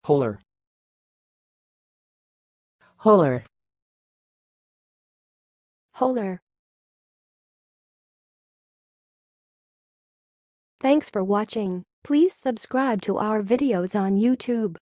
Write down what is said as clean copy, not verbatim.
Höhler. Höhler. Höhler. Thanks for watching. Please subscribe to our videos on YouTube.